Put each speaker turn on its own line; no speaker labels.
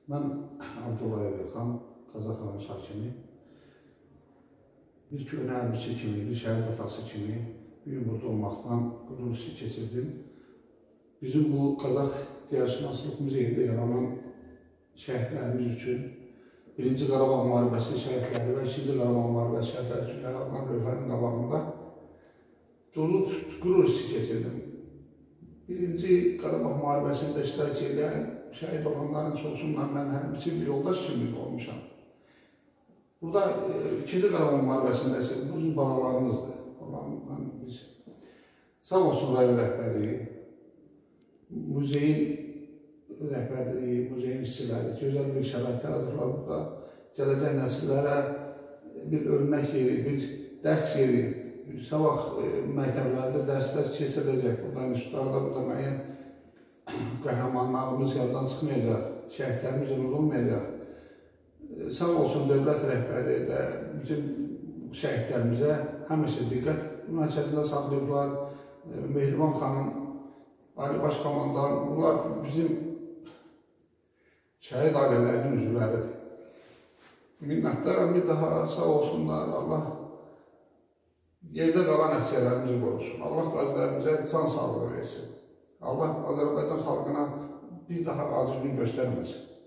Mən Abdullayev Elxan, Qazaxanın sakini. Bir köhnə hərbiçi kimi, bir şəhid atası kimi bir gün burada olmaqdan qürur hissi keçirdim. Bizim bu Qazax Diyarşünaslıq Muzeyində yaranan şəhidlərimiz üçün, 1-ci Qarabağ müharibəsi şəhidləri və 2-ci Qarabağ müharibəsi şəhidləri üçün yaranan lövhənin qabağında durub qürur hissi keçirdim. 1-ci Qarabağ müharibəsində iştirak edən şəhid olanların çoxsundan mən hərbiçi bir yoldaş kimi olmuşam. Burada 2-ci Qarabağ müharibəsində bizim balalarımızdır. Biz sağ olsun rayon rəhbərliyi, muzeyin rəhbərliyi, muzeyin işçiləri gözəl bir şərait yaradıblar burada. Gələcək nəsillərə bir örnək yeri, bir dərs yeri, sabah məktəblərdə dərslər keçiriləcək. Burada institutlarda, burada müəyyən qəhrəmanlarımız yaddan çıxmayacaq, şəhidlərimiz unudulmayacaq. Sağ olsun dövlət rəhbəri də bizim şəhidlərimizə həmişə diqqət mərkəzində saxlayıblar. Mehriban xanım, Ali Baş Komandan, bunlar bizim şəhid ailələrinin üzvləridir. Minnətlərim bir daha sağ olsunlar, Allah yerdə qalan əsgərlərimizi qorusun. Allah qazilərimizə can sağlığı versin. Allah Azərbaycan xalqına bir daha acı gün göstərməsin.